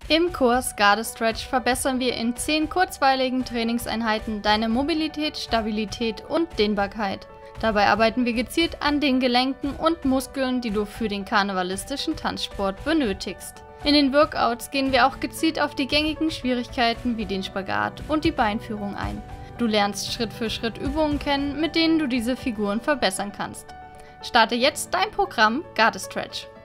Im Kurs Garde Stretch verbessern wir in 10 kurzweiligen Trainingseinheiten deine Mobilität, Stabilität und Dehnbarkeit. Dabei arbeiten wir gezielt an den Gelenken und Muskeln, die du für den karnevalistischen Tanzsport benötigst. In den Workouts gehen wir auch gezielt auf die gängigen Schwierigkeiten wie den Spagat und die Beinführung ein. Du lernst Schritt für Schritt Übungen kennen, mit denen du diese Figuren verbessern kannst. Starte jetzt dein Programm Garde Stretch.